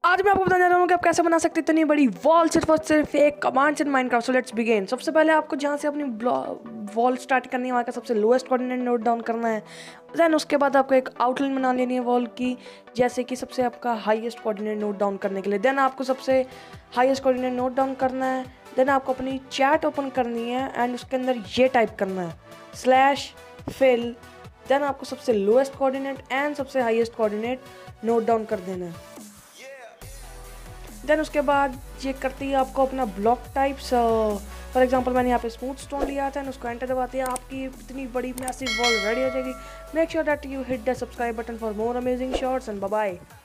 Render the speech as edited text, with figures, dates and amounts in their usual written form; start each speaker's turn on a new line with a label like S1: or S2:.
S1: आज मैं आपको बताने जा रहा हूँ कि आप कैसे बना सकते हैं इतनी बड़ी वॉल सिर्फ और सिर्फ एक कमांड से माइनक्राफ्ट। So let's begin. सबसे पहले आपको जहाँ से अपनी वॉल स्टार्ट करनी है वहाँ का सबसे लोएस्ट कोऑर्डिनेट नोट डाउन करना है। देन उसके बाद आपको एक आउटलाइन बना लेनी है वॉल की, जैसे कि सबसे आपका हाईएस्ट कोऑर्डिनेट नोट डाउन करने के लिए। देन आपको सबसे हाईएस्ट कोऑर्डिनेट नोट डाउन करना है। देन आपको अपनी चैट ओपन करनी है एंड उसके अंदर ये टाइप करना है /fill। देन आपको सबसे लोएस्ट कोऑर्डिनेट एंड सबसे हाईएस्ट कोऑर्डिनेट नोट डाउन कर देना है। देन उसके बाद ये करती है आपको अपना ब्लॉक टाइप्स। फॉर एग्जांपल मैंने यहाँ पे स्मूथ स्टोन लिया था एंड उसको एंटर दबाते हैं, आपकी इतनी बड़ी मैसिव वॉल रेडी हो जाएगी। Make sure that you hit the subscribe button for more amazing shots and bye bye.